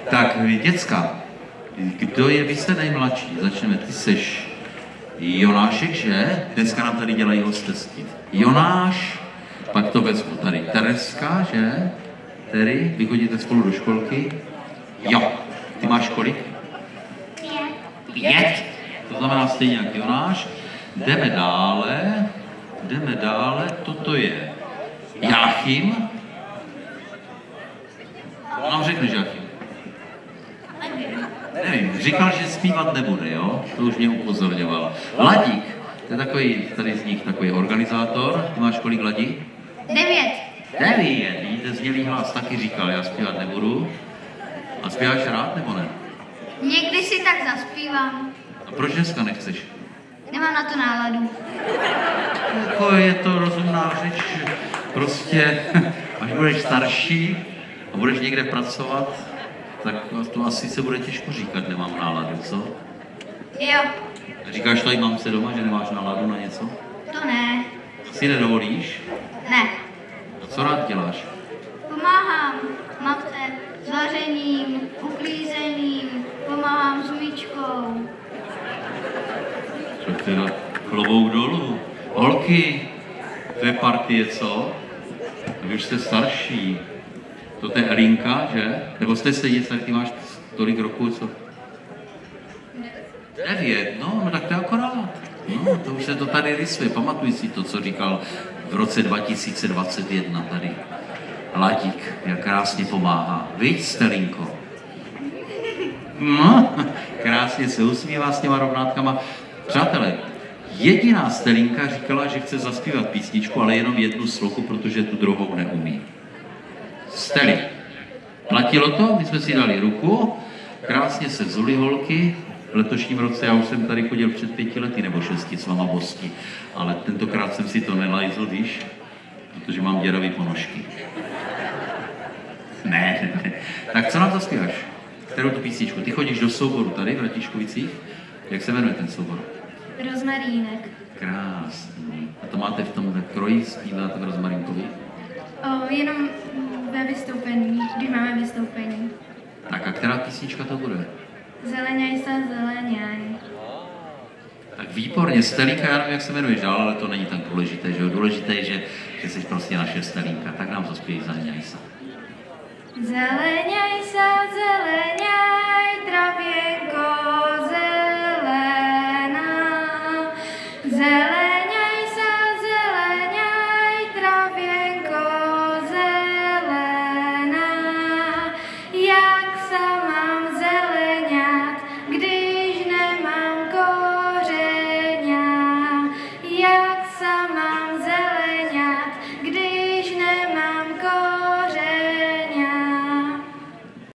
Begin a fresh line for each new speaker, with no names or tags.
Tak, děcka, kdo je, vy jste nejmladší, začneme, ty seš Jonášek, že? Dneska nám tady dělají hostesky. Jonáš, pak to vezmu tady Tereska, že? Tery, vy chodíte spolu do školky? Jo. Ty máš kolik? 5. To znamená stejně jak Jonáš. Jdeme dále, toto je Jáchym. Co nám řekneš, Jáchym? Nevím, říkal, že zpívat nebude, jo? To už mě upozorňoval. Ladík, to je takový, tady z nich takový organizátor. Ty máš kolik, Ladí?
9.
9, vidíte, znělý hlas, taky říkal, já zpívat nebudu. A zpíváš rád, nebo ne?
Někdy si tak zaspívám.
A proč dneska nechceš?
Nemám na to náladu.
Jako je to rozumná řeč, prostě až budeš starší a budeš někde pracovat, tak to asi se bude těžko říkat, nemám náladu, co?
Jo.
Říkáš to i mamce doma, že nemáš náladu na něco?
To ne.
Si nedovolíš?
Ne.
A co rád děláš?
Pomáhám matce s vařením, uklízením, pomáhám s myčkou.
Co teda klobouk dolů? Holky, to je partie, co? Vy už jste starší. To je Elinka, že? Nebo jste stejně starý, ty máš tolik roků, co? 9, no tak to je akorát. No, to už se to tady rysuje. Pamatuj si to, co říkal v roce 2021 tady. Ladík, jak krásně pomáhá. Viď, Stelinko? No, krásně se usmívá s těma rovnátkama. Přátelé, jediná Stelinka říkala, že chce zaspívat písničku, ale jenom jednu sloku, protože tu druhou neumí. Steli. Platilo to, my jsme si dali ruku, krásně se vzuli holky. V letošním roce já už jsem tady chodil před 5 lety nebo 6 s váma bosti, ale tentokrát jsem si to nelajzl, víš, protože mám děravý ponožky. Ne. Tak co nám zaspíváš? Kterou tu písničku? Ty chodíš do souboru tady v Ratíškovicích? Jak se jmenuje ten soubor?
Rozmarínek.
Krásný. A to máte v tom kroji, zpíváte v Rozmarínkovi?
Jenom ve vystoupení, když máme vystoupení.
Tak a která písnička to bude?
Zeleňaj se, zeleňaj.
Tak výborně, Stelinka, já nevím, jak se jmenuješ dál, ale to není tak důležité, že jo? Důležité je, že jsi prostě naše Stelinka. Tak nám zaspěj Zeleňaj se.
Zeleňaj se,